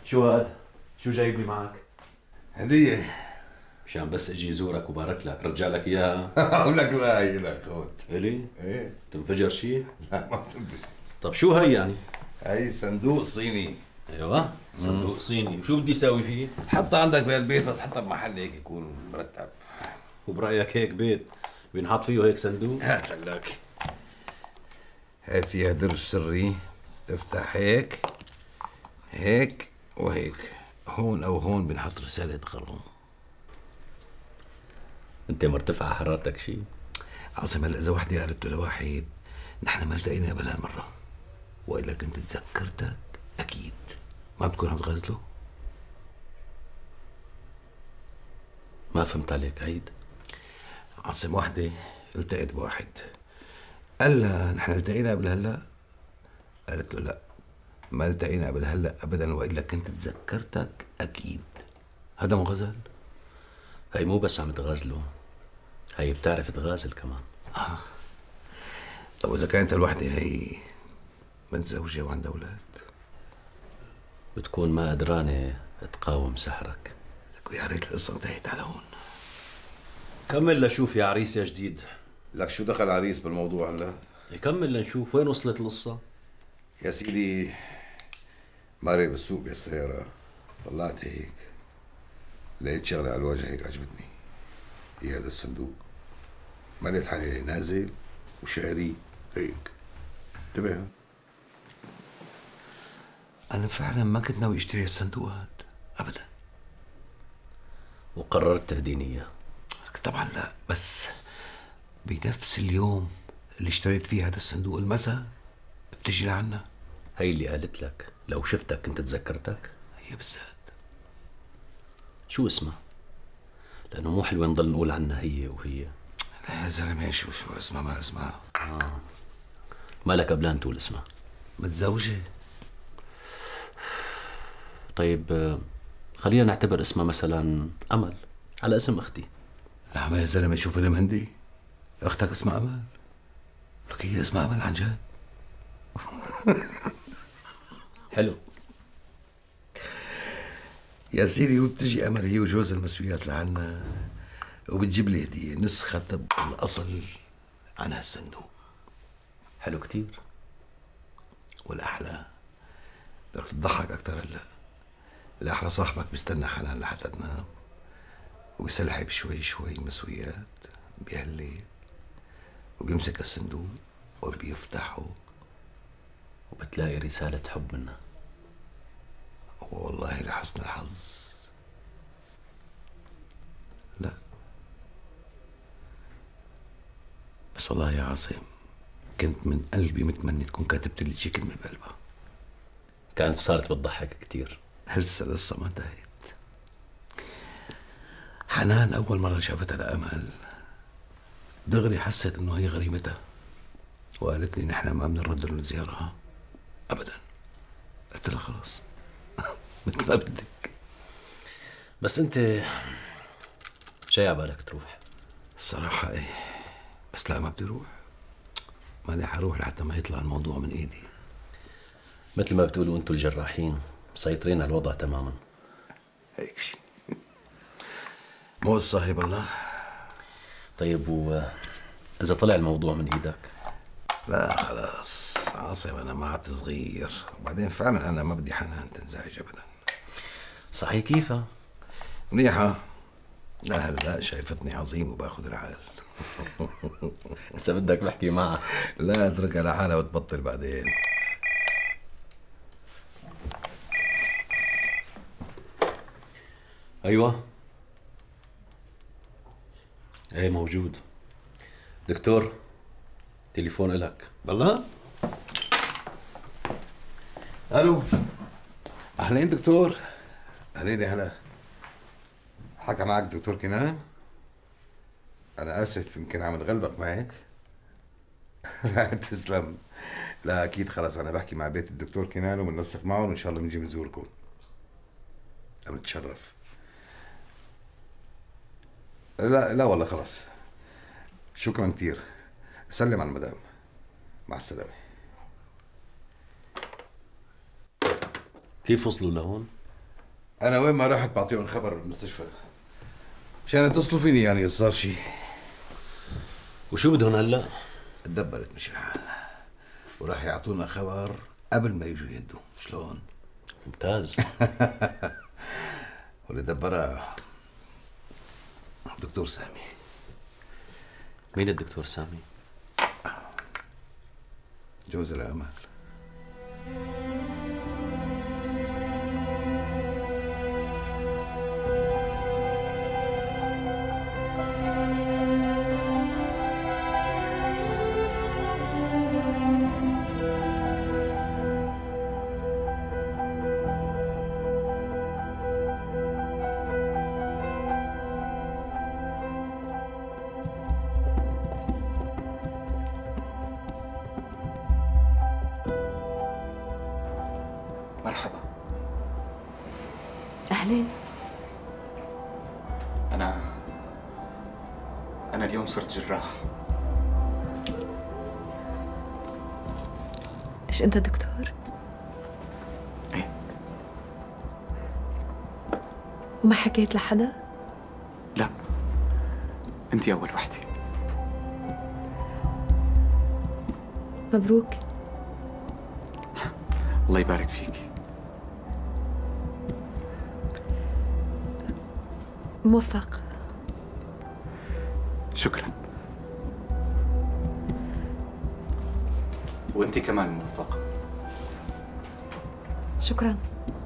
شو هاد؟ شو جايب لي معك؟ هدية. مشان بس اجي زورك وبارك لك، رجع لك اياها. اقول لك لا، هي لك خذ. الي؟ ايه. تنفجر شيء؟ لا ما بتنفش. طب شو هي يعني؟ هي صندوق صيني. ايوه صندوق صيني، وشو بدي اسوي فيه؟ حطها عندك بالبيت، بس حطها بمحل هيك يكون مرتب. وبرايك هيك بيت بينحط فيه هيك صندوق؟ هات لك. هاي فيها درج سري، تفتح هيك هيك وهيك، هون او هون بنحط رسالة غرام. انت مرتفع حرارتك شيء؟ عاصم هلا اذا وحده قالت له لواحد نحن ما التقينا قبل هالمرة، والا كنت تذكرتك اكيد، ما بتكون عم تغزله؟ ما فهمت عليك، عيد. عاصم وحده التقيت بواحد قال لها نحن التقينا قبل هلا، قالت له لا ما التقينا قبل هلا ابدا، والا كنت تذكرتك اكيد. هذا مو غزل؟ هي مو بس عم تغازله، هي بتعرف تغازل كمان. طب اذا كانت الوحده هي متزوجه وعندها اولاد؟ بتكون ما قدرانة تقاوم سحرك. لك يا ريت القصه انتهت على هون. كمل لشوف يا عريس يا جديد. لك شو دخل عريس بالموضوع هلا؟ كمل لنشوف وين وصلت القصة. يا سيدي ماري بالسوق بالسيارة، طلعت هيك لقيت شغلة على الواجهة هيك عجبتني، هي هذا الصندوق. ما لقيت حالي نازل وشاري هيك. انتبه، أنا فعلا ما كنت ناوي اشتري الصندوقات أبدا. وقررت تهديني اياه؟ طبعا لا، بس بنفس اليوم اللي اشتريت فيه هذا الصندوق المساء بتجي لعنا. هي اللي قالت لك لو شفتك كنت تذكرتك؟ هي بالذات. شو اسمها؟ لأنه مو حلوة نضل نقول عنها هي وهي. لا يا زلمة، شو اسمها؟ ما اسمها. مالك قبلان تقول اسمها؟ متزوجة. طيب خلينا نعتبر اسمها مثلا أمل، على اسم أختي. لا ما يا زلمة، شو فيلم هندي؟ أختك اسمها أمل؟ لك هي اسمها أمل عن جد؟ حلو يا سيدي، وبتجي أمل هي وجوز المسويات لعنا، وبتجيب لي هدية نسخة طبق الأصل عن هالصندوق. حلو كتير. والأحلى بدك تضحك أكثر هلا، الأحلى صاحبك بيستنى حنان لحتى تنام، وبيسلحب شوي شوي مسويات بيهلي، وبيمسك الصندوق وبيفتحه، وبتلاقي رسالة حب منها. والله لحسن الحظ لا، بس والله يا عاصم كنت من قلبي متمني تكون كاتبت لي شي كلمة بقلبها. كانت صارت بتضحك كتير. لسه ما انتهت. حنان أول مرة شافتها لأمل دغري حست إنه هي غريمتها، وقالت لي نحن ما بنرد له زيارة أبدا. قلت لها خلص مثل ما بدك. بس أنت جاي عبالك تروح؟ الصراحة إيه، بس لا ما بدي أروح، ماني حروح لحتى ما يطلع الموضوع من إيدي. مثل ما بتقولوا أنتوا الجراحين مسيطرين على الوضع تماما. هيك شي مو صاحب الله. طيب إذا طلع الموضوع من إيدك؟ لا خلاص عاصم، أنا ما عدت صغير، وبعدين فعلا أنا ما بدي حنان تنزعج أبدا. صحيح كيفها؟ منيحة. لا هلا شايفتني عظيم وباخذ العقل. هسه بدك بحكي معها. لا اتركها لحالها وتبطل بعدين. أيوة ايه موجود. دكتور تليفون إلك. والله؟ الو، اهلين دكتور. اهلين يا هلا. حكى معك دكتور كنان؟ انا اسف يمكن عم نغلبك معك. لا تسلم. لا اكيد خلص، انا بحكي مع بيت الدكتور كنان وبننسق معهم وان شاء الله بنجي بنزوركم. انا متشرف. لا والله خلاص، شكرا كثير. سلم على المدام. مع السلامة. كيف وصلوا لهون؟ انا وين ما رحت بعطيهم خبر بالمستشفى مشان يتصلوا فيني يعني صار شيء. وشو بدهم هلا؟ تدبرت مش الحال، وراح يعطونا خبر قبل ما يجوا يدوا. شلون؟ ممتاز. واللي دبرها دكتور سامي. مين الدكتور سامي؟ جوز الامل. مرحبا. أهلين. أنا اليوم صرت جراح. ليش أنت دكتور؟ إيه. وما حكيت لحدا؟ لا، أنتي أول وحدة. مبروك. الله يبارك فيك. موفق. شكرا. وأنتي كمان موفقة. شكرا.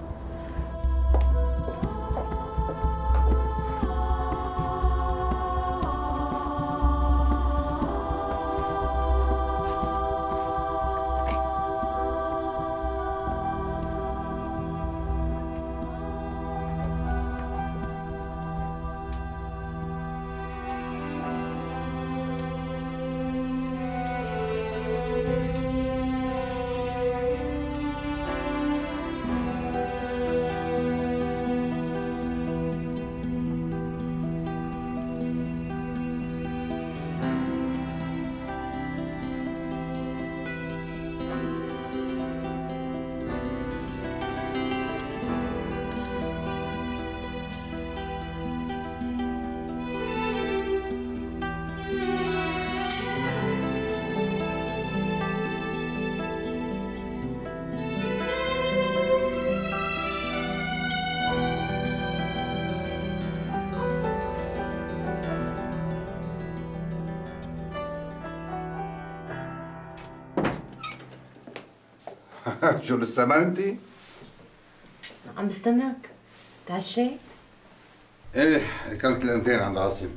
شو لسه ما نمتي؟ عم بستناك. تعشيت؟ ايه اكلت لقمتين عند عاصم.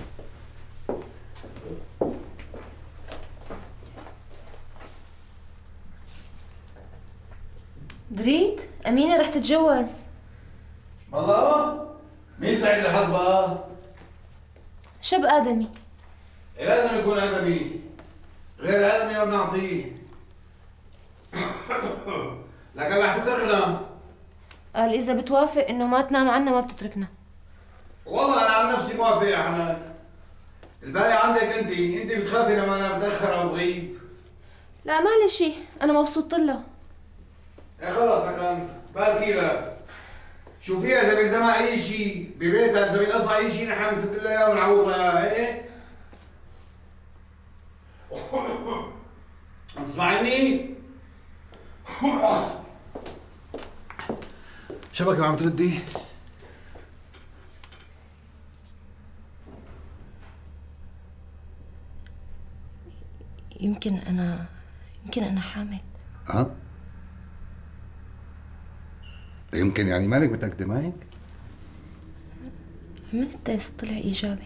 دريت أمينة رح تتجوز. والله؟ مين سعيد الحظ بقى؟ شاب آدمي. لازم يكون آدمي، غير آدمي ما بنعطيه. لكن رح تتركنا. قال إذا بتوافق إنه ما تنام عنا ما بتتركنا. والله أنا عن نفسي موافق يا حنان. الباقي عندك أنت بتخافي لما أنا بتأخر أو بغيب. لا معلش شي، أنا مبسوط له. إيه خلص لكن باركي لها. شوفيها إذا بيلزمها أي شيء ببيتها، إذا بينقصها أي شيء نحن بنسد لها إياه ونعوض لها، إيه؟ عم تسمعيني؟ شبكة ما عم تردي؟ يمكن أنا حامل. ها؟ يمكن يعني مالك متأكدة معك؟ عملت تيست طلع إيجابي.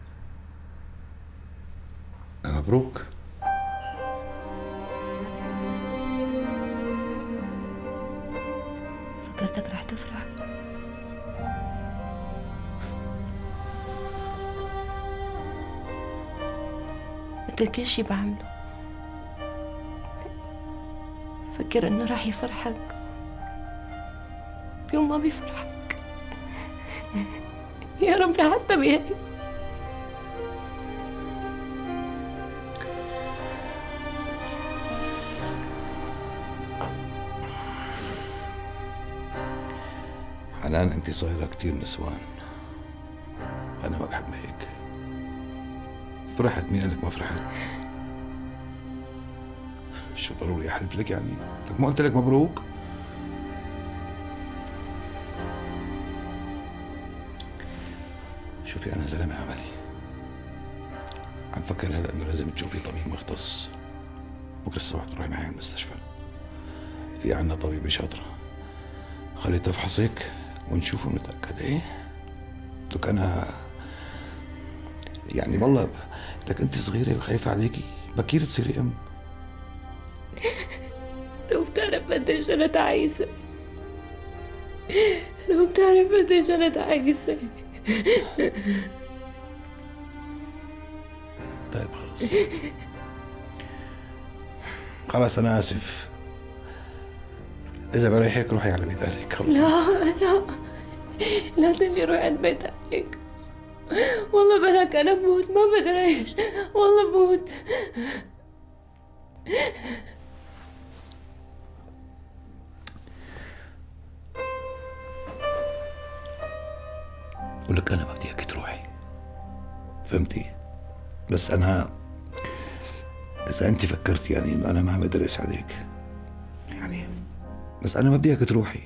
مبروك. فكرتك رح تفرح. مثل كل شي بعمله فكر إنه رح يفرحك بيوم ما بيفرحك. يا ربي حتى بهيك. حنان انت صايرة كتير نسوان، انا ما بحب هيك. فرحت؟ مين قال لك ما فرحت؟ شو ضروري احلف لك يعني؟ لك ما قلت لك مبروك؟ شوفي انا زلمه عملي، عم فكر هلا انه لازم تشوفي طبيب مختص. بكره الصبح تروحي معي على المستشفى، في عنا طبيبه شاطره، خلي تفحصك ونشوف ونتاكد. ايه لك انا يعني والله، لك انت صغيره وخايفه عليكي، بكير تصيري ام. لو بتعرف قديش أنا تعيسة، لو بتعرف قديش أنا تعيسة. طيب خلاص خلاص انا اسف، اذا بريحك روحي على بيت اهلك. خلص. لا لا تقلي روح عند بيت أهلك، والله بلاك أنا بموت، ما بدري إيش، والله بموت. ولك انا ما بدي اياك تروحي، فهمتي؟ بس انا اذا انت فكرتي يعني انه انا ما عم اقدر اساعدك يعني، بس انا ما بدي اياك تروحي.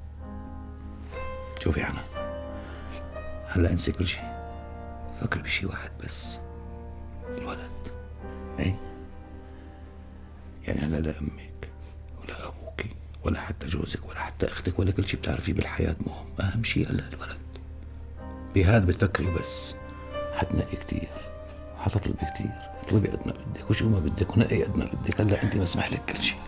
شوفي انا هلا انسي كل شيء، فكري بشيء واحد بس، الولد. ايه يعني هلا لا امك ولا ابوك ولا حتى جوزك ولا حتى اختك ولا كل شيء بتعرفيه بالحياه مهم، اهم شيء هلا الولد. بهاد بتفكري بس، حتنقي كتير وحتطلبي كتير، اطلبي قد ما بدك وشو ما بدك ونقي قد ما بدك. هلا انت مسمح لك كل شيء.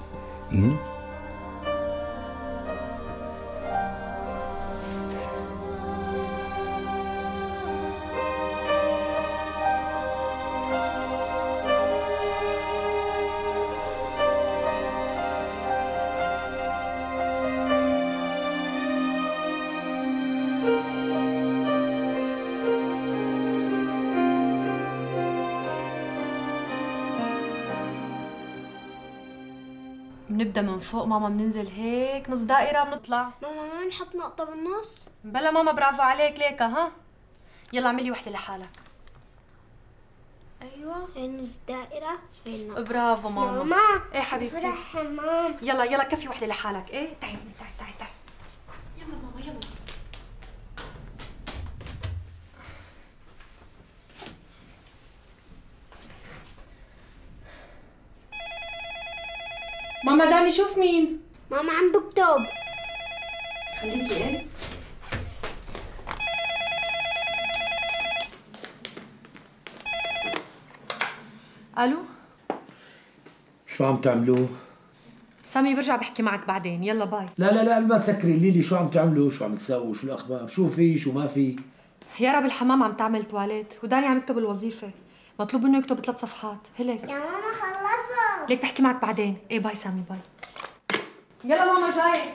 بنبدا من فوق ماما، بننزل هيك نص دائره بنطلع. ماما ما نحط نقطة بالنص؟ بلا ماما، برافو عليك ليكا. ها يلا اعملي وحده لحالك. ايوه نص دائرة فين نقطة؟ برافو ماما. ماما ايه حبيبتي، فرح حمام. يلا يلا كفي وحده لحالك. ايه تعي تعي تعي تعي، يلا ماما يلا. ماما داني شوف مين. ماما عم بكتب. خليكي. ايه الو شو عم تعملوا؟ سامي، برجع بحكي معك بعدين. يلا باي. لا قبل ما تسكري قولي لي شو عم تعملوا، شو عم تسووا، شو الاخبار، شو في شو ما في؟ يارا بالحمام عم تعمل تواليت، وداني عم يكتب الوظيفة، مطلوب منه يكتب 3 صفحات. هلك يا ماما خلصوا. ليك بحكي معك بعدين. ايه باي سامي باي. يلا ماما جاي.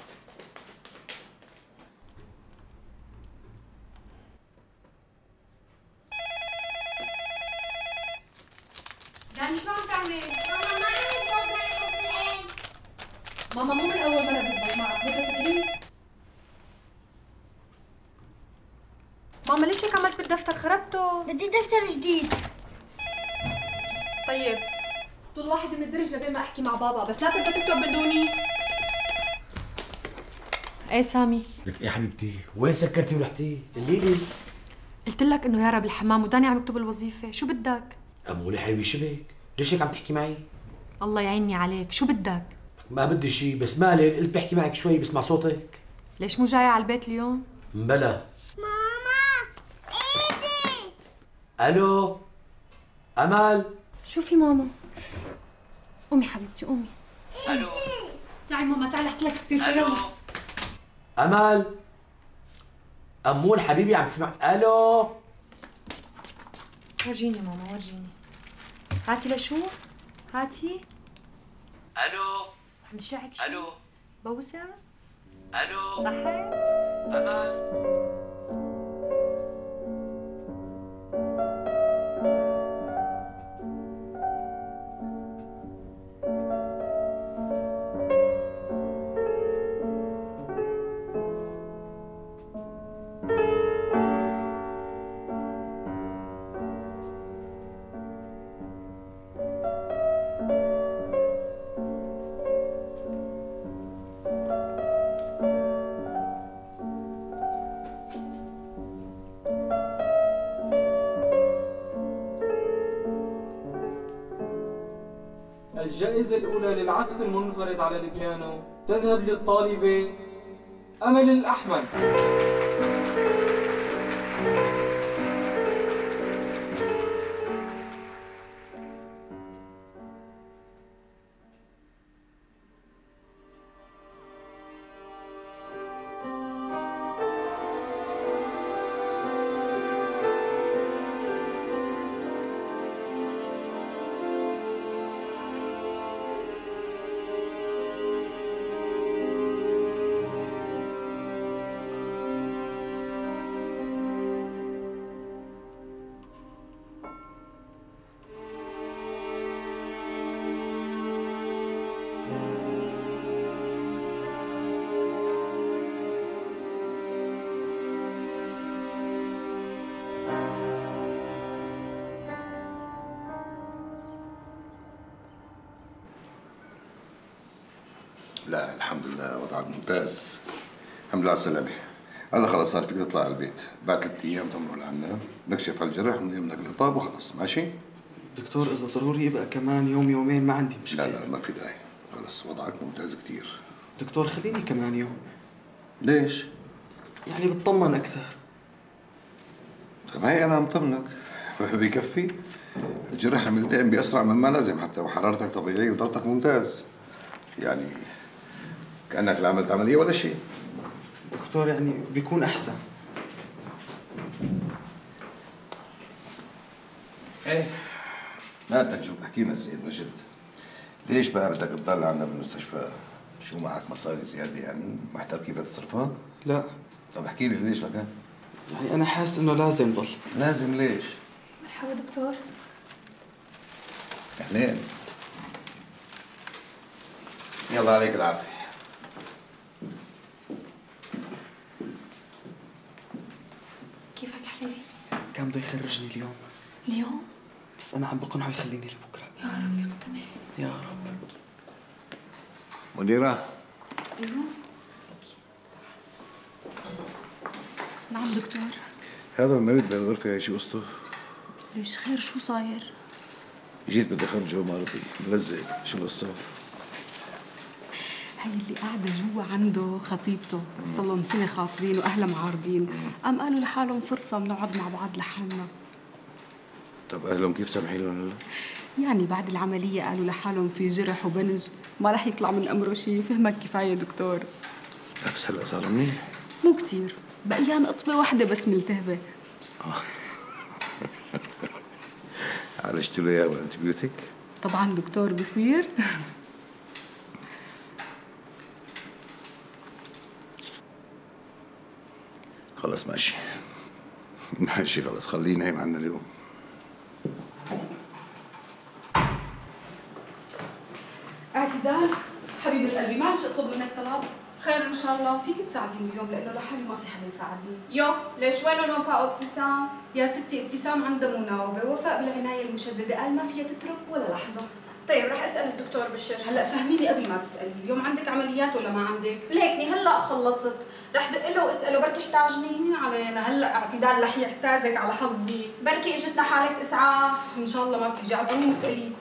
داني شو عم تعمل؟ ماما ما عم يفوت معي بالعين. ماما مو من اول مرة بزبط معك، بدك تدري؟ ماما ليش هيك عملت بالدفتر؟ خربته. بدي دفتر جديد. طيب طول واحد من الدرج لبين ما احكي مع بابا، بس لا تبدا تكتب بدوني. ايه سامي؟ لك يا حبيبتي وين سكرتي ورحتي؟ قولي لي. قلت لك انه يارا بالحمام وداني عم يكتب الوظيفة، شو بدك؟ امولي حبيبي شبك، ليش هيك عم تحكي معي؟ الله يعيني عليك، شو بدك؟ ما بدي شيء، بس مالي قلت بحكي معك شوي بسمع صوتك. ليش مو جاي على البيت اليوم؟ مبلا. ماما ايدي. الو امال. شو في ماما؟ قومي حبيبتي قومي. الو تعي ماما تعي لحط لك سبيكر. الو يلا امال. امول حبيبي عم تسمع؟ الو ورجيني ماما ورجيني. هاتي لشوف، هاتي. الو عم تشعك شي؟ الو بوسة؟ الو صحي؟ امال. الجائزة الأولى للعزف المنفرد على البيانو تذهب للطالبة أمل الأحمد. لا الحمد لله وضعك ممتاز. الحمد لله على السلامة. أنا خلص صار فيك تطلع على البيت، بعد 3 أيام تمروا لعنا، نكشف على الجرح ونمنك الإطاب وخلص، ماشي؟ دكتور إذا ضروري يبقى كمان يوم يومين ما عندي مشكلة. لا ما في داعي، خلص وضعك ممتاز كتير. دكتور خليني كمان يوم. ليش؟ يعني بتطمن أكثر. طيب هي أنا مطمنك، بكفي. الجرح عم يلتئم بأسرع مما لازم حتى وحرارتك طبيعية وضغطك ممتاز. يعني كأنك لا عملت عملية ولا شيء. دكتور يعني بيكون أحسن. ايه ما انت نشوف احكي لنا سيد مجد، ليش بقى بدك تضل عنا بالمستشفى؟ شو معك مصاري زيادة يعني؟ محتار كيف تصرفها؟ لا. طب احكي لي ليش لك؟ يعني أنا حاسس إنه لازم ضل. لازم ليش؟ مرحبا دكتور. اهلين. يلا عليك العافية. كيفك حبيبي؟ كان بده يخرجني اليوم. اليوم؟ بس أنا عم بقنعه يخليني لبكرة. يا رب يقتنع. يا رب. منيرة. ايوه. نعم دكتور. هذا المريض بالغرفة شو قصته؟ ليش خير شو صاير؟ جيت بدي اخرجه ما رضي، ملزق، شو القصة؟ هي اللي قاعدة جوا عنده خطيبته، صار لهم سنة خاطبين وأهلها معارضين، قام قالوا لحالهم فرصة بنقعد مع بعض لحالنا. طب أهلهم كيف سامحين لهم هلا؟ يعني بعد العملية قالوا لحالهم في جرح وبنج، ما رح يطلع من أمره شيء، فهمك كفاية دكتور. بس هلا صار منيح؟ مو كتير، بقيان قطبة واحدة بس ملتهبة. عالجت له اياه بالانتبيوتيك؟ طبعا دكتور بصير. خلص ماشي. ماشي خلص خليه ينام عنا اليوم. اعتدال حبيبة قلبي، معلش اطلب منك طلب. خير ان شاء الله، فيك تساعديني اليوم لانه لحالي ما في حدا يساعدني. يو ليش وين وفاء وابتسام؟ يا ستي ابتسام عندها مناوبة، وفاء بالعناية المشددة قال ما فيها تترك ولا لحظة. طيب رح اسال الدكتور بالشر. هلا فهميني قبل ما تسألي، اليوم عندك عمليات ولا ما عندك؟ ليكني هلا خلصت، رح دق له واساله بركي احتاجني. علينا هلا اعتدال رح يحتاجك على حظي. بركي اجتنا حالة اسعاف. ان شاء الله ما بتيجي، عطوني اسألي.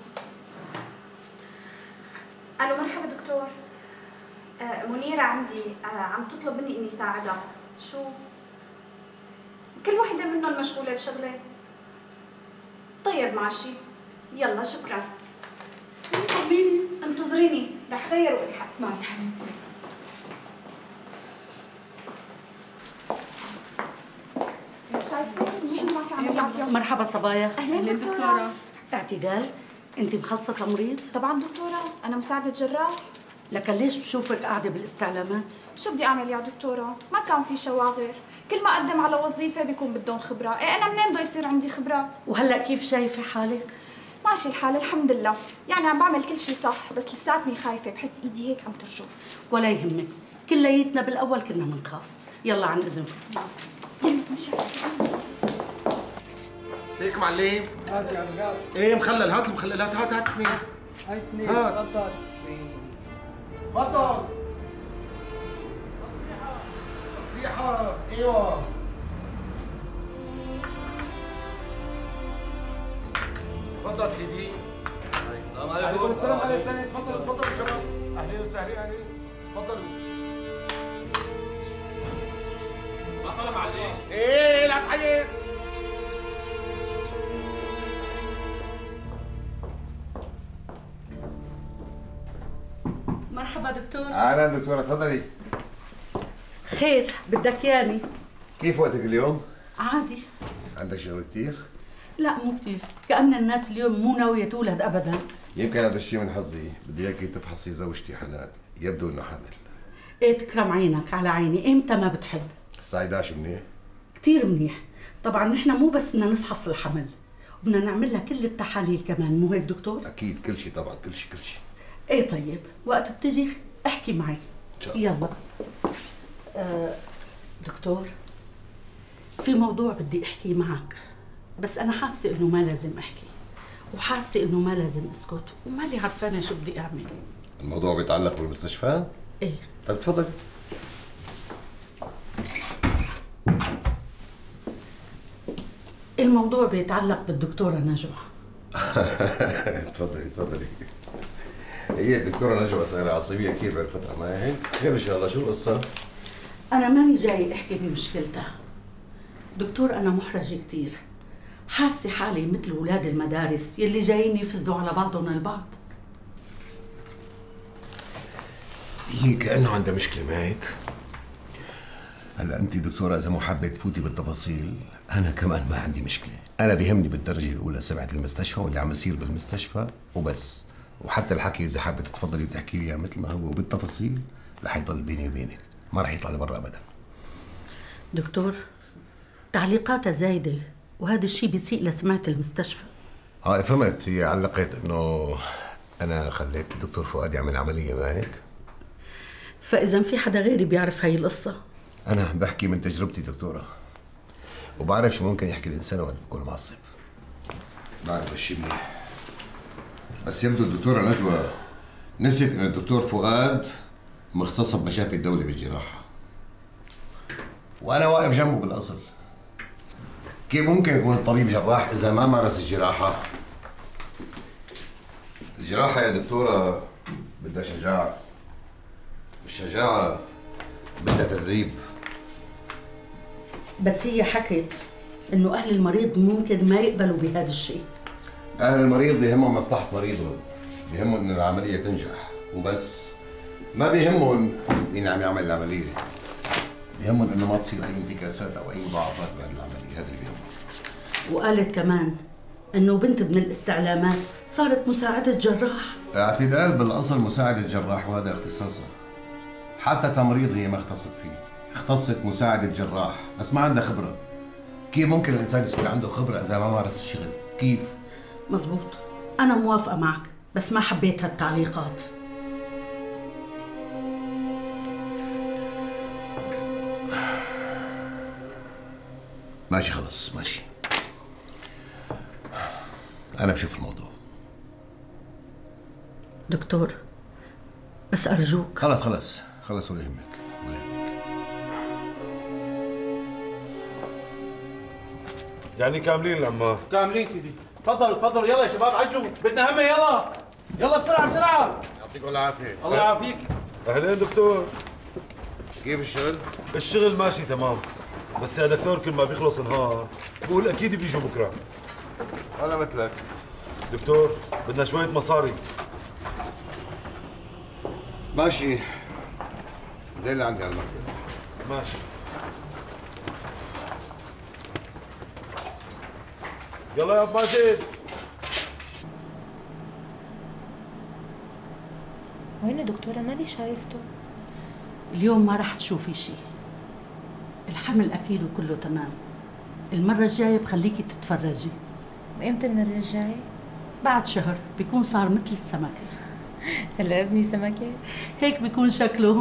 الو مرحبا دكتور. منيرة عندي عم تطلب مني اني ساعدها. شو؟ كل وحدة منهم مشغولة بشغلة. طيب ماشي، يلا شكرا. خليني انتظريني رح غير والحق. ماشي حبيبتي. شايفة منيح ما في عمليات اليوم. مرحبا صبايا. اهلا دكتورة. اعتدال، انت مخلصة تمريض؟ طبعا دكتورة، انا مساعدة جراح. لكن ليش بشوفك قاعدة بالاستعلامات؟ شو بدي اعمل يا دكتورة؟ ما كان في شواغر، كل ما اقدم على وظيفة بيكون بدهم خبرة، ايه انا منين بده يصير عندي خبرة؟ وهلا كيف شايفة حالك؟ ماشي الحال الحمد لله، يعني عم بعمل كل شيء صح، بس لساتني خايفة، بحس ايدي هيك عم ترجف. ولا يهمك، كلياتنا بالاول كنا بنخاف. يلا عن اذنكم. سيك معلم. هات يا عم. ايه مخلل، هات المخللات، هات اثنين. هاي اثنين. هات. تفضل. تصليحة. ايوه. تفضل سيدي. السلام عليكم. عليكم السلام. اهلا وسهلا. تفضلوا تفضلوا يا شباب. اهلا وسهلا. اهلا تفضلوا. ما صار معلم؟ ايه لا تحير. مرحبا دكتور. اهلا دكتوره، تفضلي. خير بدك ياني؟ كيف وقتك اليوم؟ عادي. عندك شغل كثير؟ لا مو كثير، كأن الناس اليوم مو ناوية تولد أبدا. يمكن هذا الشيء من حظي، بدي اياكي تفحصي زوجتي حنان، يبدو انه حامل. ايه تكرم عينك على عيني، امتى ما بتحب؟ الساعة 11 منيح؟ كثير منيح. طبعا نحن مو بس بدنا نفحص الحمل، وبدنا نعمل لها كل التحاليل كمان، مو هيك دكتور؟ اكيد كل شيء طبعا، كل شيء كل شيء. ايه طيب، وقت بتجي احكي معي. ان شاء الله. يلا. دكتور، في موضوع بدي احكي معك، بس انا حاسه انه ما لازم احكي، وحاسه انه ما لازم اسكت، ومالي عرفانه شو بدي اعمل. الموضوع بيتعلق بالمستشفى؟ ايه. طيب تفضل. الموضوع بيتعلق بالدكتورة نجوى. تفضلي تفضلي. هي الدكتورة نجوى صايرة عصبية كثير بهالفترة، ما هيك؟ خير ان شاء الله. شو القصة؟ أنا ماني جاي أحكي بمشكلتها. دكتور أنا محرجة كثير، حاسة حالي مثل أولاد المدارس يلي جايين يفسدوا على بعضهم البعض. هي كأنه عندها مشكلة، ما هيك؟ هلا أنت دكتورة إذا مو حابة تفوتي بالتفاصيل، أنا كمان ما عندي مشكلة، أنا بيهمني بالدرجة الأولى سمعة المستشفى واللي عم يصير بالمستشفى وبس، وحتى الحكي إذا حابة تتفضلي وتحكي لي مثل ما هو وبالتفاصيل رح يضل بيني وبينك، ما رح يطلع لبرا أبدا. دكتور، تعليقاتها زايدة وهذا الشيء بيسيء لسمعة المستشفى. فهمت. هي علقت إنه أنا خليت الدكتور فؤاد يعمل عملية، ما هيك؟ فإذا في حدا غيري بيعرف هاي القصة؟ أنا بحكي من تجربتي دكتورة، وبعرف شو ممكن يحكي الإنسان وقت بيكون معصب. بعرف هالشيء منيح. بس يبدو الدكتورة نجوى نسيت إن الدكتور فؤاد مختص بمشافي الدولة بالجراحة، وأنا واقف جنبه بالأصل. كيف ممكن يكون الطبيب جراح إذا ما مارس الجراحة؟ الجراحة يا دكتورة بدها شجاعة، والشجاعة بدها تدريب. بس هي حكت إنه أهل المريض ممكن ما يقبلوا بهذا الشيء. أهل المريض بيهمهم مصلحة مريضهم، بيهمهم إن العملية تنجح وبس، ما بيهمهم مين عم يعمل العملية، بيهمهم إنه ما تصير أي انتكاسات أو أي مضاعفات بعد العملية، هذا اللي بيهمهم. وقالت كمان إنه بنت من الاستعلامات صارت مساعدة جراح. اعتدال بالأصل مساعدة جراح وهذا اختصاصها، حتى تمريض هي ما اختصت فيه، اختصت مساعدة جراح بس ما عندها خبرة. كيف ممكن الإنسان يصير عنده خبرة إذا ما مارس الشغل؟ كيف؟ مزبوط، أنا موافقة معك، بس ما حبيت هالتعليقات. ماشي خلص ماشي، أنا بشوف الموضوع. دكتور بس أرجوك. خلص خلص خلص، ولا يهمك ولا يهمك. يعني كاملين العمار؟ كاملين سيدي. تفضلوا تفضلوا، يلا يا شباب عجلوا، بدنا همه، يلا يلا بسرعة بسرعة. يعطيكم العافية. الله يعافيك. أهلين دكتور. كيف الشغل؟ الشغل ماشي تمام، بس يا دكتور كل ما بيخلص نهار بقول أكيد بيجوا بكرة. أنا مثلك دكتور، بدنا شوية مصاري. ماشي زي اللي عندي على المكتب. ماشي. يلا يا أبو ماجد. وينه دكتورة؟ مالي شايفته. اليوم ما رح تشوفي شيء، الحمل أكيد وكله تمام. المرة الجاية بخليكي تتفرجي. وإمتى المرة الجاية؟ بعد شهر بيكون صار مثل السمكة. هلا ابني سمكة؟ هيك بيكون شكله.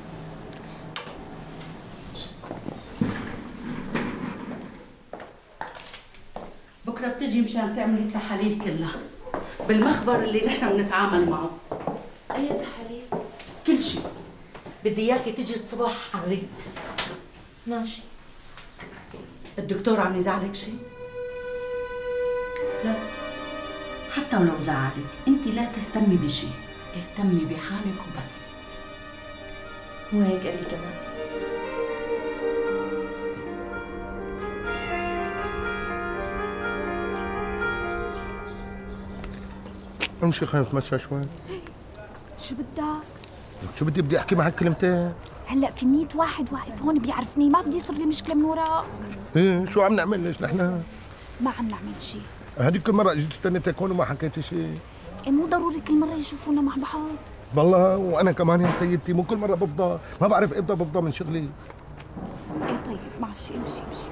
بكرة بتجي مشان تعملي التحاليل كلها بالمخبر اللي نحن بنتعامل معه. أي تحاليل؟ كل شيء. بدي إياكي تجي الصبح على الريق. ماشي. الدكتور عم يزعلك شيء؟ لا. حتى ولو زعلك انت لا تهتمي بشيء، اهتمي بحالك وبس. هو هيك قال لي كمان. امشي خلينا نتمشى شوي. شو بدك؟ شو بدي احكي معك كلمتين. هلا في 100 واحد واقف هون بيعرفني، ما بدي يصير لي مشكله من وراك. ايه شو عم نعمل؟ ليش نحن ما عم نعمل شيء. هذيك كل مره اجيت استنيتك هون وما حكيتي شيء. إيه مو ضروري كل مره يشوفونا مع بعض. والله وانا كمان يا سيدتي مو كل مره بفضى، ما بعرف امتى بفضى من شغلي. ايه طيب ماشي امشي.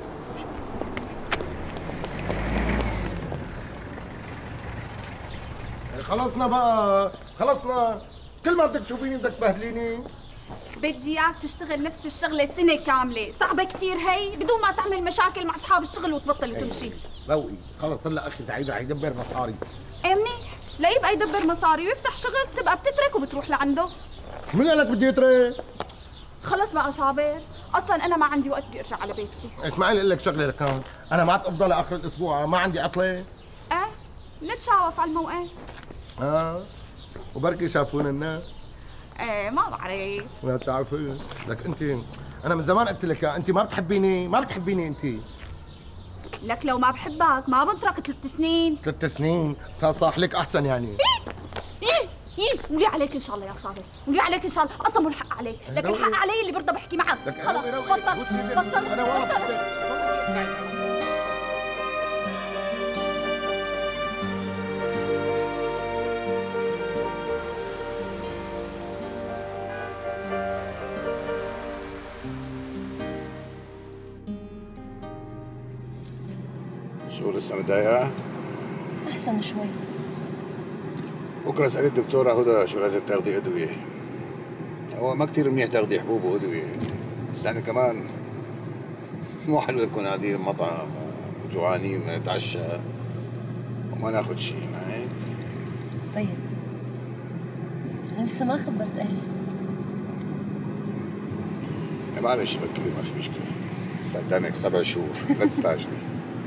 خلصنا بقى، خلصنا. كل ما بدك تشوفيني بدك تبهدليني. بدي اياك تشتغل نفس الشغله سنه كامله، صعبه كثير هي بدون ما تعمل مشاكل مع اصحاب الشغل وتبطل وتمشي. روقي خلص. هلا اخي سعيد رح يدبر مصاري. ايه منيح، لا يبقى يدبر مصاري ويفتح شغل تبقى بتترك وبتروح لعنده. مين قال لك بدي اترك؟ خلص بقى صابر، اصلا انا ما عندي وقت بدي ارجع على بيتي. اسمعي لي اقول لك شغله لكان، انا معك افضل اخر الاسبوع، ما عندي عطله. ايه نتشاوف على الموقف. وبركي شافونا الناس. ايه ما بعرف. ما بتعرفي لك انت، انا من زمان قلت لك انت ما بتحبيني انت. لك لو ما بحبك ما بنطرك 3 سنين. 3 سنين صح لك احسن يعني. ولي عليك ان شاء الله يا صابر، ولي عليك ان شاء الله، اصلا مو الحق عليك، لكن الحق علي اللي برضى بحكي معك. خلص بطل. شو لسه متضايقة؟ أحسن شوي. بكره اسألي الدكتورة هدى شو لازم تاخدي أدوية. هو ما كثير منيح تاخدي حبوب وأدوية، بس يعني كمان مو حلو نكون قاعدين بمطعم وجوعانين نتعشى وما ناخذ شيء، ما هيك؟ طيب أنا لسه ما خبرت أهلي. معلش بكير ما في مشكلة، لسه قدامك 7 شهور لا تستعجلي.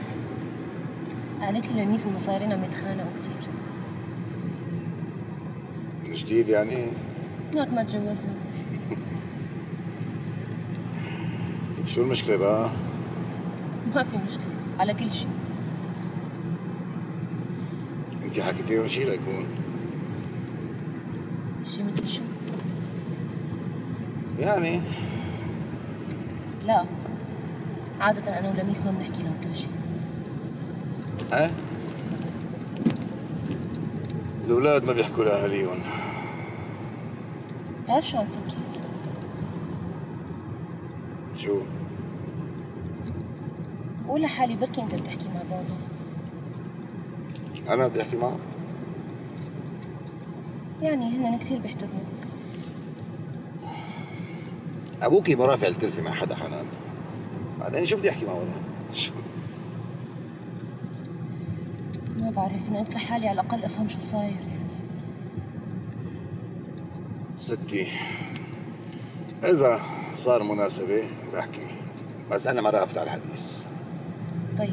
قالت لي لميس إنه صايرين عم يتخانقوا كثير. من جديد يعني؟ وقت ما تجوزنا. شو المشكلة بقى؟ ما في مشكلة على كل شيء. انت حكيتي لهم شيء ليكون؟ شيء مثل شو؟ يعني لا عادة أنا ولميس ما بنحكي لهم كل شيء. ايه؟ الأولاد ما بيحكوا لأهاليهم. بتعرف شو عم فكر؟ شو؟ بقول لحالي بركي أنت بتحكي مع بابا. أنا بدي أحكي معه؟ يعني هن كثير بيحترموك. أبوكي ما رافع الكلفة مع حدا حنان. بعدين شو بدي أحكي معه أنا؟ شو؟ ما بعرف، أنا قلت لحالي على الأقل أفهم شو صاير يعني. ستي إذا صار مناسبة بحكي، بس أنا ما رافت على الحديث. طيب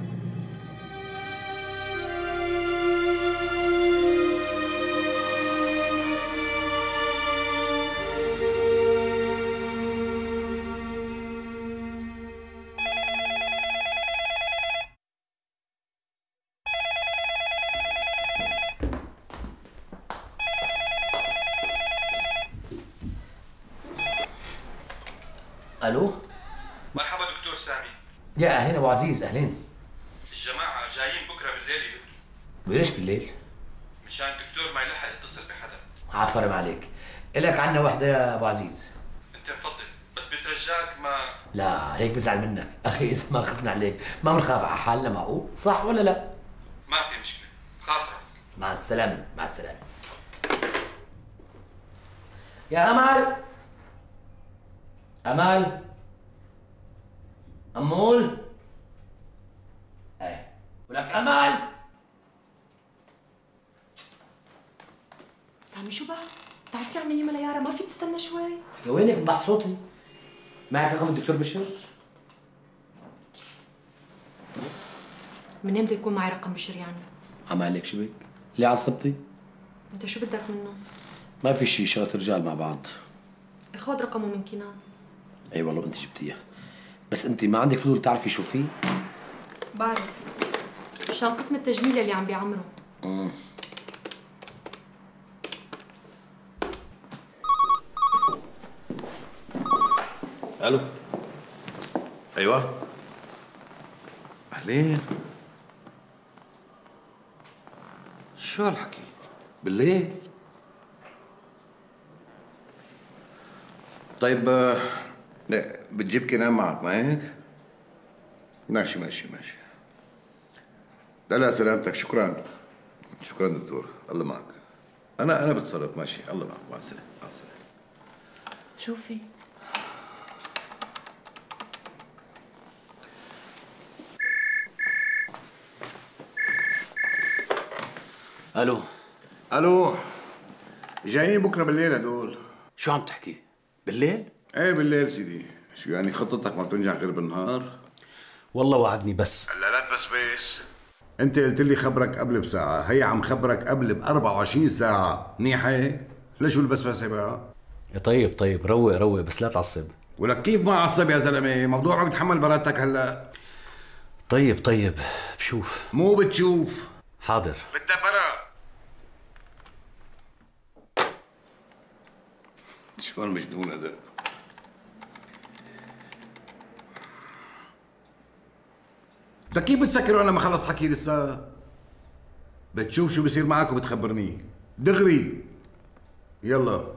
الو مرحبا دكتور سامي. يا اهلين ابو عزيز. اهلين. الجماعة جايين بكره بالليل يهدوا. وليش بالليل؟ مشان الدكتور ما يلحق يتصل بحدا. عفرم عليك، الك عنا وحده يا ابو عزيز. انت مفضل، بس بترجاك ما. لا هيك بزعل منك اخي، اذا ما خفنا عليك ما بنخاف على حالنا، معقول؟ صح ولا لا؟ ما في مشكلة، خاطرك. مع السلامة. مع السلامة. يا امل، امل، امول، ايه ولك امل. سامي شو بقى؟ بتعرفي عم يما ليارا ما في تستنى شوي؟ وينك ببح صوتي؟ معك رقم الدكتور بشر؟ من امتى يكون معي رقم بشر يعني؟ عمالك شو بك؟ ليه عصبتي؟ انت شو بدك منه؟ ما في شيء، شغلة رجال مع بعض. خذ رقمه من كنان. اي والله انت جبتيها، بس انت ما عندك فضول تعرفي شو فيه؟ بعرف، مشان قسم التجميل اللي عم بيعمره. الو. ايوه. اهلين. شو هالحكي؟ بالليل؟ طيب لا بتجيب كنان معك ما هيك؟ ماشي ماشي ماشي. لا سلامتك، شكرا. شكرا دكتور، الله معك. انا بتصرف، ماشي، الله معك، مع السلامه، مع السلامه. شوفي الو. الو، جايين بكره بالليل هدول. شو عم تحكي؟ بالليل؟ ايه بالليل سيدي. شو يعني خطتك ما بتنجح غير بالنهار؟ والله وعدني بس. لا تبسبس. انت قلت لي خبرك قبل بساعة، هي عم خبرك قبل ب 24 ساعة، منيحة هيك؟ ليش البسبسة بقى؟ طيب روق بس لا تعصب. ولك كيف ما اعصب يا زلمة؟ موضوع عم يتحمل براتك هلا. طيب بشوف. مو بتشوف. حاضر. بالدبرة. شو هالمجنون هذا؟ انت كيف بتسكر وانا ما خلصت حكي لسه؟ بتشوف شو بصير معك وبتخبرني دغري. يلا.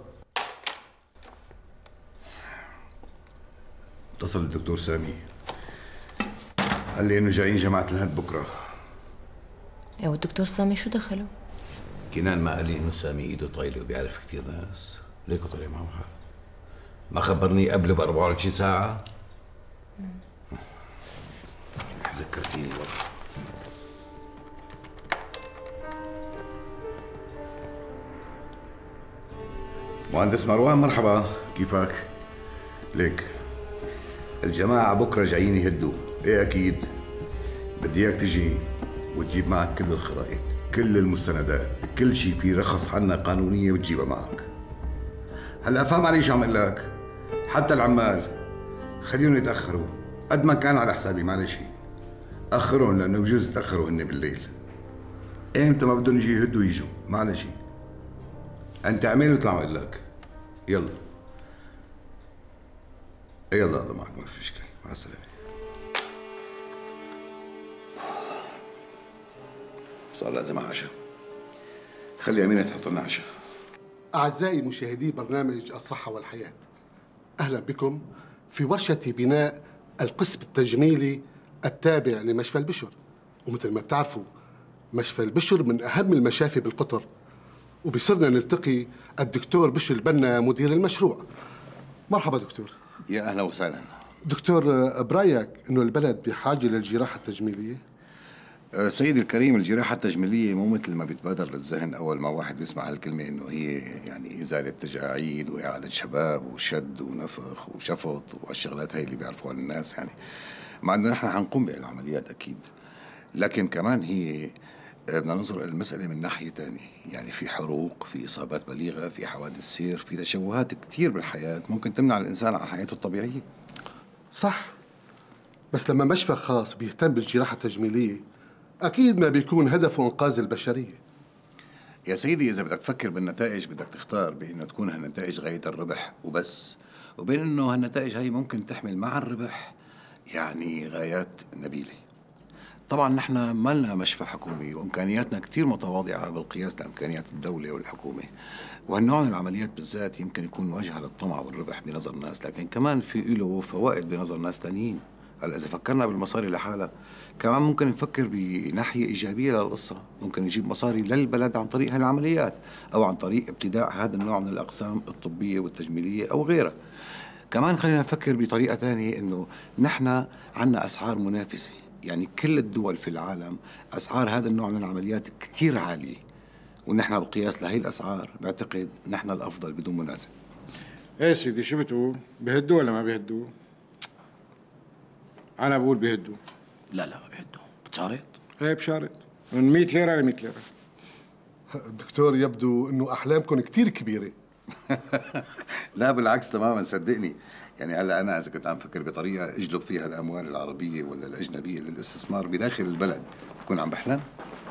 اتصل الدكتور سامي، قال لي انه جايين جماعة الهند بكره. ايوه الدكتور سامي شو دخله؟ كنان ما قال لي انه سامي ايده طايله وبيعرف كثير ناس، ليكو طلع معه حق. ما خبرني قبل ب 24 ساعة؟ ذكرتيني والله. مهندس مروان مرحبا، كيفك؟ ليك الجماعة بكرة جايين يهدوا. ايه اكيد. بدي اياك تجي وتجيب معك كل الخرائط، كل المستندات، كل شيء في رخص عنا قانونية بتجيبها معك. هلا فهم علي شو عم اقول لك؟ حتى العمال خليهم يتأخروا قد ما كان على حسابي، معلش أخرهم لأنه بجوز يتأخروا هن بالليل. إمتى ما بدهم يجي يهدوا يجوا، معلش. أنت اعمل وطلع بقول لك. يلا الله معك، ما في مشكلة، مع السلامة. صار لازم عشاء. خلي أمينة تحط لنا عشاء. أعزائي مشاهدي برنامج الصحة والحياة، أهلا بكم في ورشة بناء القسم التجميلي التابع لمشفى البشر. ومثل ما بتعرفوا مشفى البشر من أهم المشافي بالقطر، وبصرنا نلتقي الدكتور بشر البنا مدير المشروع. مرحبا دكتور. يا أهلا وسهلا دكتور. برأيك إنه البلد بحاجة للجراحة التجميلية؟ سيدي الكريم، الجراحة التجميلية مو مثل ما بيتبادر للذهن أول ما واحد بيسمع هالكلمة إنه هي يعني إزالة تجاعيد وإعادة شباب وشد ونفخ وشفط والشغلات هاي اللي بيعرفوها الناس يعني. مع إنه نحن حنقوم بالعمليات أكيد، لكن كمان هي بدنا ننظر المسألة من ناحية تانية، يعني في حروق، في إصابات بليغة، في حوادث سير، في تشوهات كتير بالحياة ممكن تمنع الإنسان عن حياته الطبيعية. صح، بس لما مشفى خاص بيهتم بالجراحة التجميلية أكيد ما بيكون هدفه إنقاذ البشرية. يا سيدي إذا بدك تفكر بالنتائج بدك تختار بأنه تكون هالنتائج غاية الربح وبس، وبين أنه هالنتائج هي ممكن تحمل مع الربح يعني غايات نبيلة. طبعا نحن ما لنا مشفى حكومي وإمكانياتنا كتير متواضعة بالقياس لإمكانيات الدولة والحكومة، وهالنوع من العمليات بالذات يمكن يكون واجهة للطمع والربح بنظر الناس، لكن كمان في له فوائد بنظر ناس تانيين. هلا إذا فكرنا بالمصاري لحالها كمان ممكن نفكر بناحية إيجابية للقصة، ممكن نجيب مصاري للبلد عن طريق هالعمليات أو عن طريق ابتداء هذا النوع من الأقسام الطبية والتجميلية أو غيرها. كمان خلينا نفكر بطريقة ثانية إنه نحن عنا أسعار منافسة، يعني كل الدول في العالم أسعار هذا النوع من العمليات كتير عالية، ونحن بالقياس لهي الأسعار بعتقد نحن الأفضل بدون منازع. ايه سيدي شو بتقول؟ بيهدوا ولا ما بيهدوا؟ أنا بقول بيهدوا. لا ما بيهدوا، بتشارط؟ ايه بشارط. من 100 ليره ل 100 ليره. دكتور يبدو انه احلامكم كثير كبيره. لا بالعكس تماما صدقني. يعني هلا انا اذا كنت عم فكر بطريقه اجلب فيها الاموال العربيه ولا الاجنبيه للاستثمار بداخل البلد بكون عم بحلم.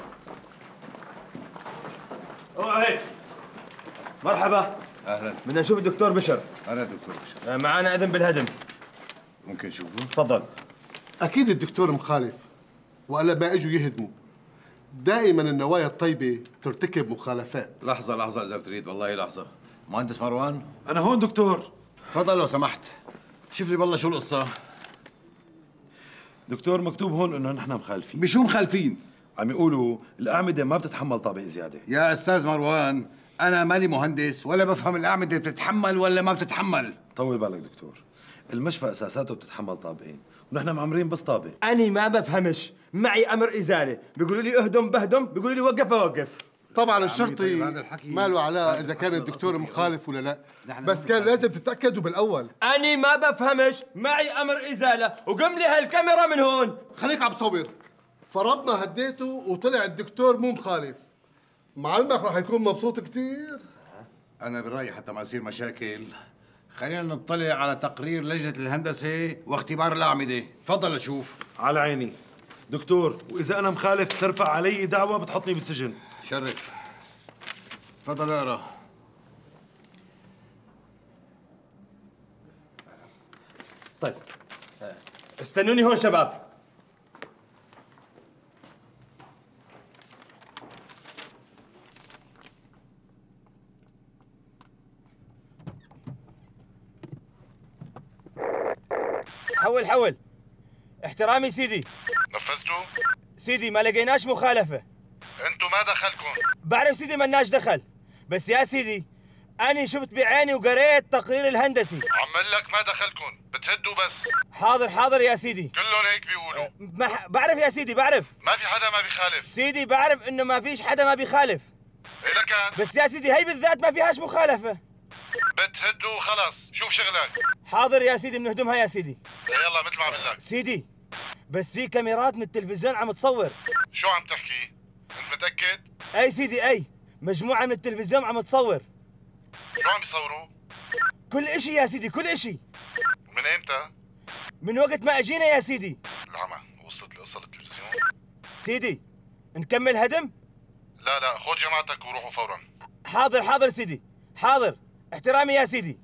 هيك مرحبا. اهلا. بدنا نشوف الدكتور بشر. انا دكتور بشر. معنا اذن بالهدم. ممكن نشوفه؟ تفضل. اكيد الدكتور مخالف والا ما اجوا يهدموا. دائما النوايا الطيبه ترتكب مخالفات. لحظه اذا بتريد، والله لحظه. مهندس مروان، انا هون دكتور. تفضل لو سمحت. شوف لي بالله شو القصه. دكتور مكتوب هون انه نحن مخالفين. بشو مخالفين؟ عم يقولوا الاعمده ما بتتحمل طابق زياده. يا استاذ مروان، انا مالي مهندس ولا بفهم الاعمده بتتحمل ولا ما بتتحمل. طول بالك دكتور، المشفى اساساته بتتحمل طابقين ونحن معمرين بس طابق. أنا ما بفهمش، معي أمر إزالة، بيقولوا لي اهدم بهدم، بيقولوا لي وقف أوقف. طبعا الشرطي ما له علاقه اذا كان الدكتور مخالف ولا لا، بس كان لازم تتاكدوا بالاول. أنا ما بفهمش، معي أمر إزالة، وقم لي هالكاميرا من هون. خليك عم صور. فرضنا هديته وطلع الدكتور مو مخالف، معلمك راح يكون مبسوط كثير. انا برايي حتى ما يصير مشاكل خلينا نطلع على تقرير لجنه الهندسه واختبار الاعمده. تفضل اشوف. على عيني دكتور، واذا انا مخالف ترفع علي دعوه بتحطني بالسجن. شرف. تفضل اقرا. طيب استنوني هون شباب. حول احترامي سيدي. نفذتوا؟ سيدي ما لقيناش مخالفة. انتوا ما دخلكم؟ بعرف سيدي مالناش دخل، بس يا سيدي أنا شفت بعيني وقريت تقرير الهندسي. عم لك ما دخلكم، بتهدوا بس. حاضر يا سيدي. كلهم هيك بيقولوا. بعرف يا سيدي، بعرف. ما في حدا ما بيخالف. سيدي بعرف إنه ما فيش حدا ما بيخالف. إيه لكان؟ بس يا سيدي هي بالذات ما فيهاش مخالفة. بتهدوا وخلص، شوف شغلك. حاضر يا سيدي بنهدمها يا سيدي. يلا مثل ما عمل لك. سيدي بس في كاميرات من التلفزيون عم تصور. شو عم تحكي؟ انت متأكد؟ اي سيدي اي، مجموعة من التلفزيون عم تصور. شو عم يصوروا؟ كل اشي يا سيدي، كل اشي. من امتى؟ من وقت ما اجينا يا سيدي. العمى وصلت القصة للتلفزيون. سيدي نكمل هدم؟ لا خذ جماعتك وروحوا فورا. حاضر سيدي، حاضر. احترامي يا سيدي.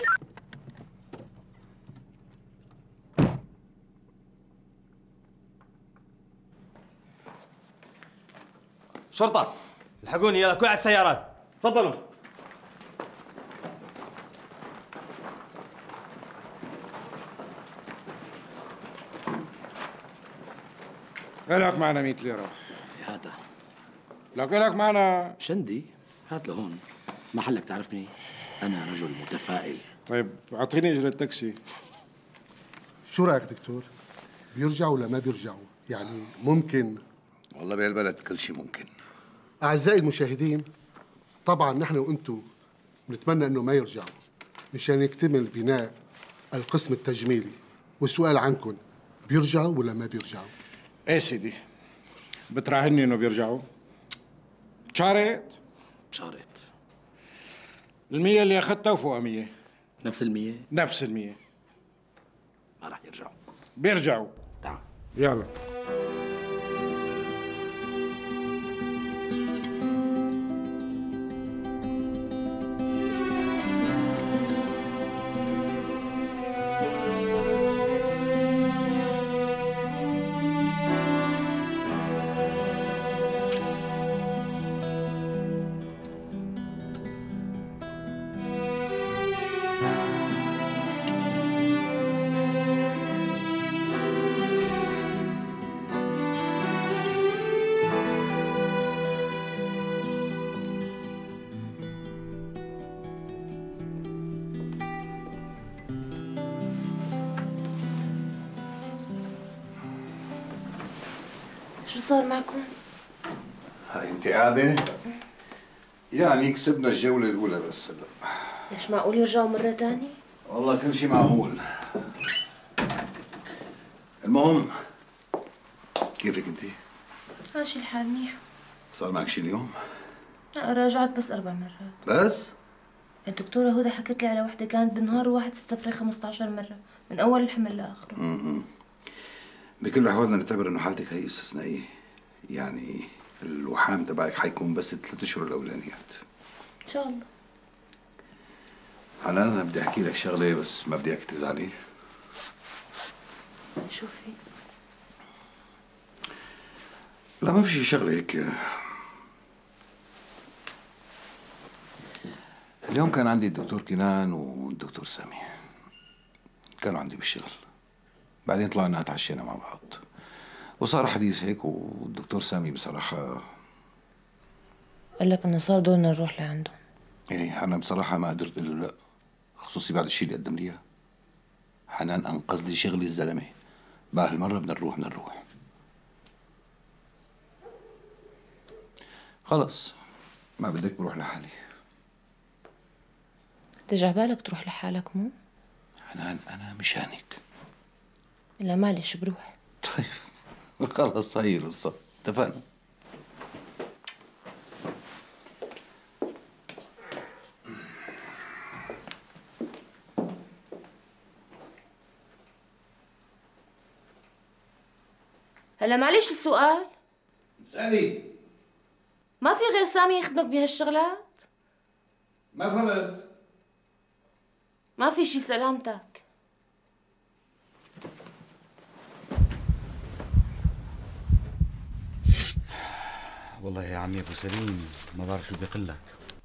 شرطة الحقوني، يلا كل على السيارات. تفضلوا. إلك معنا 100 ليرة. هذا لك إلك معنا شندي. هات لهون محلك، تعرفني أنا رجل متفائل. طيب أعطيني إجرة تاكسي. شو رايك دكتور؟ بيرجعوا ولا ما بيرجعوا؟ يعني ممكن. والله بهالبلد كل شيء ممكن. اعزائي المشاهدين، طبعا نحن وانتم بنتمنى انه ما يرجعوا مشان يكتمل بناء القسم التجميلي. والسؤال عنكم، بيرجعوا ولا ما بيرجعوا؟ ايه سيدي، بتراهني انه بيرجعوا؟ شارت 100 اللي اخذتها وفوقها 100. نفس ال100؟ نفس ال100. ما راح يرجعوا. بيرجعوا. تعال يلا. شو صار معكم؟ هاي انت قاعدة؟ يعني كسبنا الجولة الأولى بس هلا. ليش معقول يرجعوا مرة تانية؟ والله كل شيء معقول. المهم كيفك انت؟ ماشي الحال منيح. صار معك شي اليوم؟ لا راجعت بس 4 مرات. بس؟ الدكتورة هدى حكت لي على وحدة كانت بالنهار الواحد تستفرغ 15 مرة من أول الحمل لآخره. بكل الأحوال نعتبر إنه حالتك هي استثنائية. يعني الوحام تبعك حيكون بس 3 أشهر الأولانيات. إن شاء الله. حنان أنا بدي أحكي لك شغلة بس ما بدي إياك تزعلي. شو في؟ لا ما في شي شغلة هيك. اليوم كان عندي الدكتور كنان والدكتور سامي. كانوا عندي بالشغل. بعدين طلعنا اتعشينا مع بعض. وصار حديث هيك والدكتور سامي بصراحة قال لك إنه صار دورنا نروح لعندهم. ايه أنا بصراحة ما قدرت أقول له لا. خصوصي بعد الشيء اللي قدم لي إياه. حنان أنقذ لي شغلي الزلمة. بقى هالمرة بدنا نروح. خلص ما بدك بروح لحالي. تجع بالك تروح لحالك مو؟ حنان أنا مشانك. لا معلش بروح. طيب خلص هي القصة اتفقنا. هلا معلش السؤال. اسألي. ما في غير سامي يخدمك بهالشغلات؟ ما فهمت. ما في شي سلامتك. والله يا عمي ابو سليم ما بعرف شو بيقلك.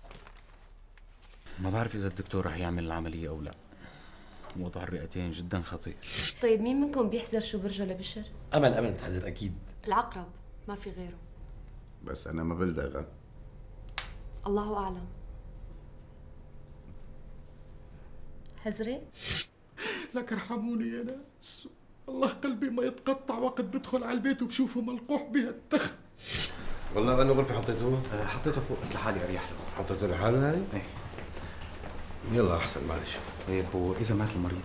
ما بعرف اذا الدكتور رح يعمل العملية او لا. وضع الرئتين جدا خطير. طيب مين منكم بيحذر شو برجه لبشر؟ امل تحذر اكيد. العقرب ما في غيره. بس أنا ما بلدغ. الله أعلم. حزرت؟ لك ارحموني يا ناس. الله قلبي ما يتقطع وقت بدخل على البيت وبشوفه ملقوح بهالتخت. والله بأنه غرفة حطيته؟ حطيته فوق قلت لحالي اريح له. حطيته لحاله يعني؟ ايه. يلا أحسن معلش. طيب وإذا مات المريض؟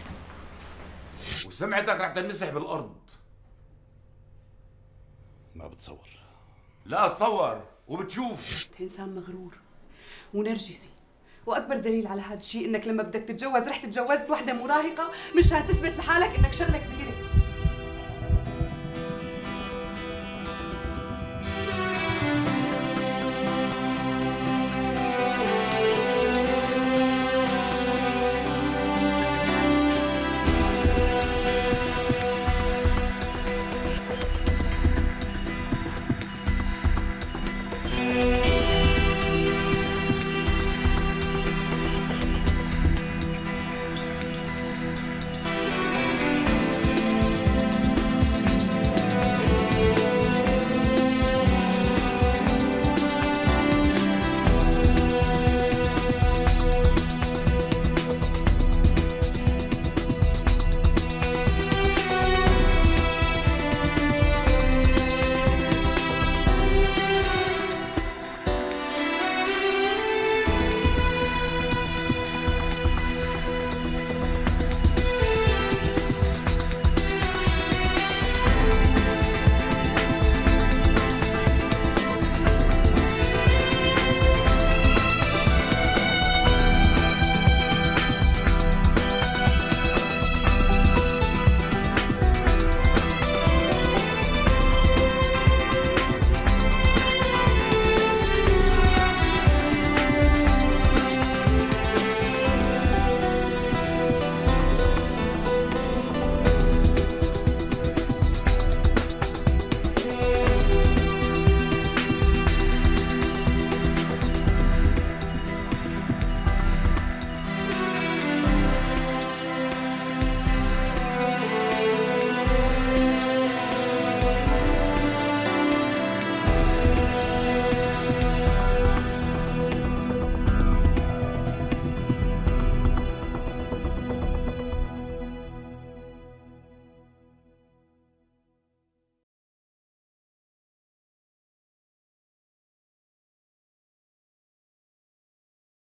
وسمعتك رح تنمسح بالأرض. ما بتصور. لا تصور وبتشوف. إنسان مغرور ونرجسي، واكبر دليل على هذا الشيء انك لما بدك تتجوز رحت تجوزت وحده مراهقه مشان تثبت لحالك انك شغله كبيره.